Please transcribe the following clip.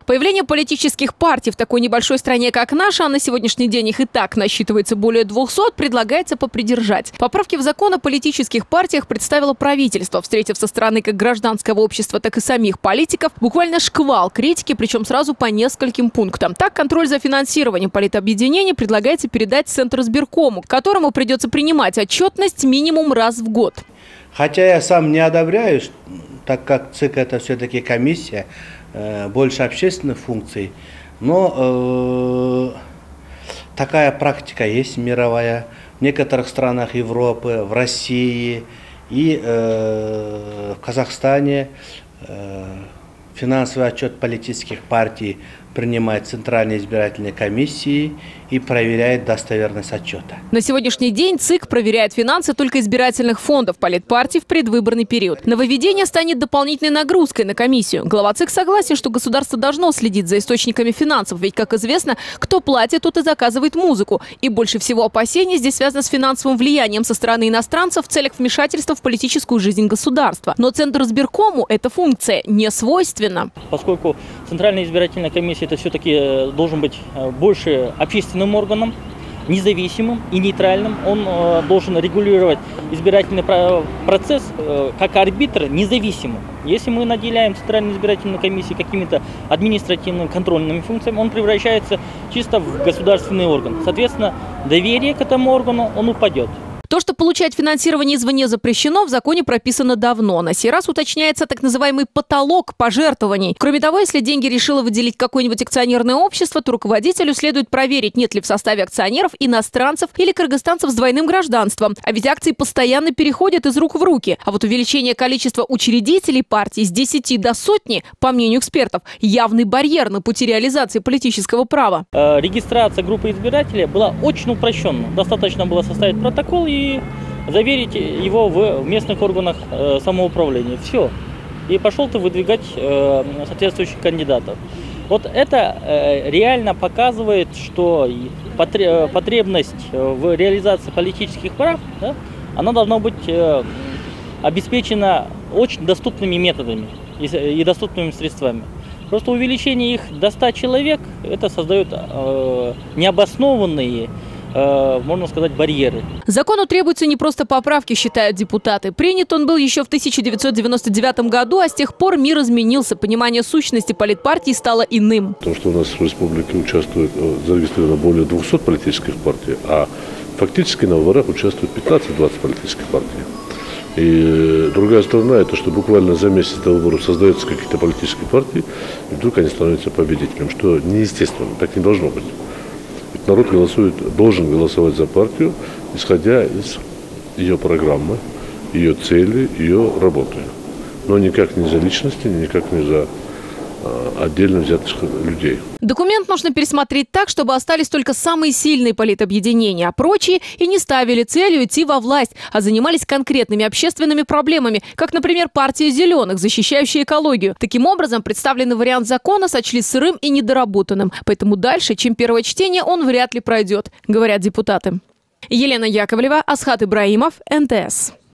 Появление политических партий в такой небольшой стране, как наша, а на сегодняшний день их и так насчитывается более 200, предлагается попридержать. Поправки в закон о политических партиях представило правительство, встретив со стороны как гражданского общества, так и самих политиков буквально шквал критики, причем сразу по нескольким пунктам. Так, контроль за финансированием политобъединений предлагается передать Центризбиркому, которому придется принимать отчетность минимум раз в год. Хотя я сам не одобряю, так как ЦИК это все-таки комиссия, больше общественных функций, но такая практика есть мировая в некоторых странах Европы, в России и в Казахстане. Финансовый отчет политических партий принимает Центральная избирательная комиссия и проверяет достоверность отчета. На сегодняшний день ЦИК проверяет финансы только избирательных фондов политпартий в предвыборный период. Нововведение станет дополнительной нагрузкой на комиссию. Глава ЦИК согласен, что государство должно следить за источниками финансов, ведь, как известно, кто платит, тот и заказывает музыку. И больше всего опасений здесь связано с финансовым влиянием со стороны иностранцев в целях вмешательства в политическую жизнь государства. Но Центризбиркому эта функция не свойственна. Поскольку Центральная избирательная комиссия это все-таки должен быть больше общественным органом, независимым и нейтральным. Он должен регулировать избирательный процесс как арбитр независимым. Если мы наделяем Центральную избирательную комиссию какими-то административными контрольными функциями, он превращается чисто в государственный орган. Соответственно, доверие к этому органу он упадет. То, что получать финансирование извне запрещено, в законе прописано давно. На сей раз уточняется так называемый потолок пожертвований. Кроме того, если деньги решило выделить какое-нибудь акционерное общество, то руководителю следует проверить, нет ли в составе акционеров иностранцев или кыргызстанцев с двойным гражданством. А ведь акции постоянно переходят из рук в руки. А вот увеличение количества учредителей партий с 10 до сотни, по мнению экспертов, явный барьер на пути реализации политического права. Регистрация группы избирателей была очень упрощенна. Достаточно было составить протокол и заверить его в местных органах самоуправления. Все. И пошел ты выдвигать соответствующих кандидатов. Вот это реально показывает, что потребность в реализации политических прав, да, она должна быть обеспечена очень доступными методами и доступными средствами. Просто увеличение их до 100 человек, это создает необоснованные, можно сказать, барьеры. Закону требуются не просто поправки, считают депутаты. Принят он был еще в 1999 году, а с тех пор мир изменился. Понимание сущности политпартий стало иным. Потому что у нас в республике участвует, зарегистрировано более 200 политических партий, а фактически на выборах участвует 15-20 политических партий. И другая сторона, это что буквально за месяц до выборов создаются какие-то политические партии, и вдруг они становятся победителем, что неестественно, так не должно быть. Ведь народ должен голосовать за партию, исходя из ее программы, ее цели, ее работы. Но никак не за личности, никак не за отдельно взятых людей. Документ нужно пересмотреть так, чтобы остались только самые сильные политобъединения, а прочие и не ставили целью идти во власть, а занимались конкретными общественными проблемами, как, например, партия «Зеленых», защищающая экологию. Таким образом, представленный вариант закона сочли сырым и недоработанным, поэтому дальше, чем первое чтение, он вряд ли пройдет, говорят депутаты. Елена Яковлева, Асхат Ибраимов, НТС.